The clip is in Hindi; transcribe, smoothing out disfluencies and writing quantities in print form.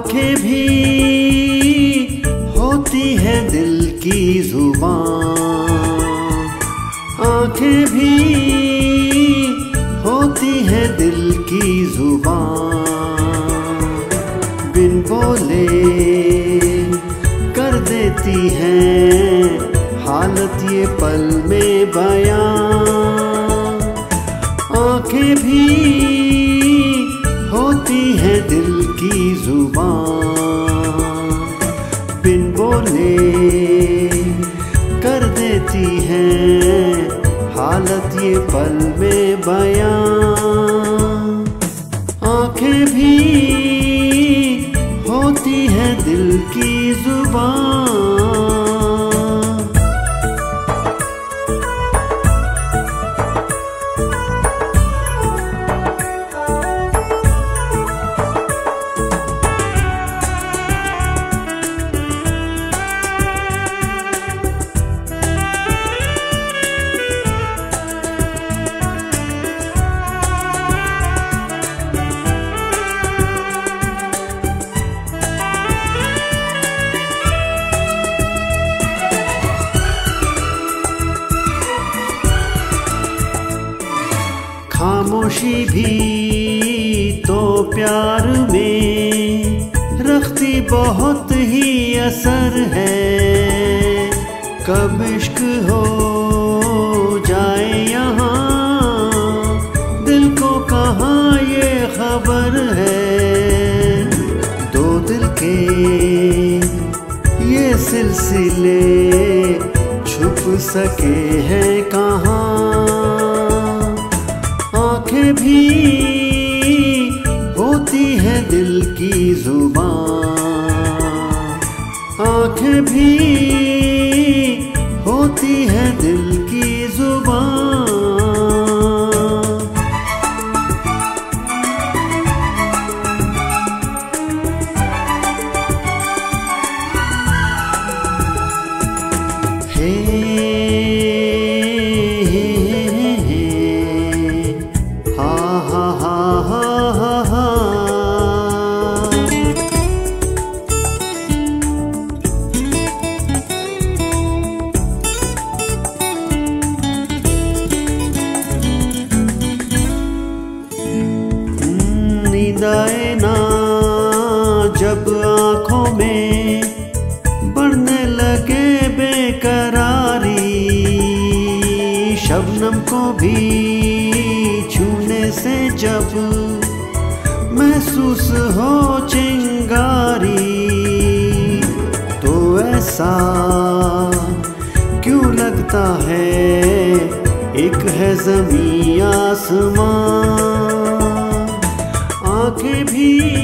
आंखें भी होती है दिल की जुबान, आंखें भी होती है दिल की जुबान। बिन बोले कर देती हैं हालत ये पल में बयां। आंखें भी होती है दिल की जुबान, बिन बोले कर देती हैं हालत ये पल में बयां। आंखें भी होती है दिल की जुबान। खामोशी भी तो प्यार में रखती बहुत ही असर है। कब इश्क हो जाए यहाँ दिल को कहाँ ये खबर है। दो दिल के ये सिलसिले छुप सके हैं कहाँ। आंखें भी होती है दिल की जुबान, आंखें भी होती है दिल की जुबान। नींद आए ना जब आँखों में बढ़ने लगे बेकरारी। शबनम को भी छूने से जब महसूस हो चिंगारी, तो ऐसा क्यों लगता है एक है ज़मीं आसमां। आंखें भी